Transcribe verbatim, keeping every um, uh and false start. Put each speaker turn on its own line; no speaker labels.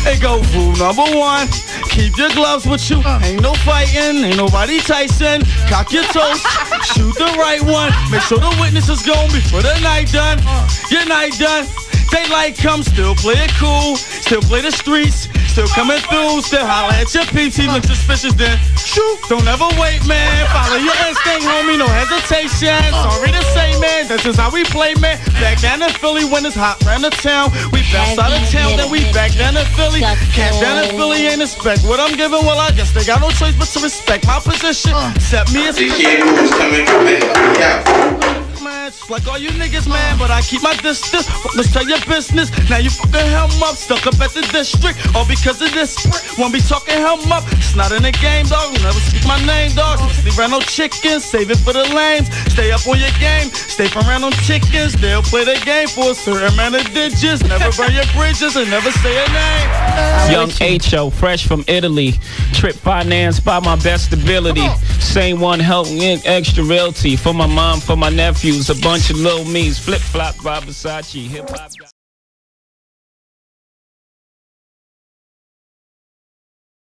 It go rule number one. Keep your gloves with you. Ain't no fighting. Ain't nobody Tyson. Cock your toes. Shoot the right one. Make sure the witness is gone before the night done. Your night done. Daylight comes, still play it cool. Still play the streets. Still coming through. Still holler at your P T. Look suspicious then. Shoot. Don't ever wait, man. Follow your instinct, homie. No hesitation. Sorry to say, man. That's just how we play, man. Back down in Philly when it's hot round the town. We bounce out of town, then we back down in Philly. Camp down in Philly, ain't expect what I'm giving. Well, I guess they got no choice but to respect my position. Set me as
D K Moves coming from it. Yeah.
Man, just like all you niggas, man, but I keep my distance. Let's tell your business. Now you fucking helm up, stuck up at the district, all because of this. Won't be talking helm up. It's not in the game, dog. Never speak my name, dog. Sleep around no chickens, save it for the lames. Stay up on your game, stay from around them chickens. They'll play the game for a certain amount of digits. Never burn your bridges and never say a name.
Young H O, fresh from Italy. Trip financed by my best ability. Same one helping in extra realty for my mom, for my nephews. A bunch of little me's, flip flop by Versace, hip hop.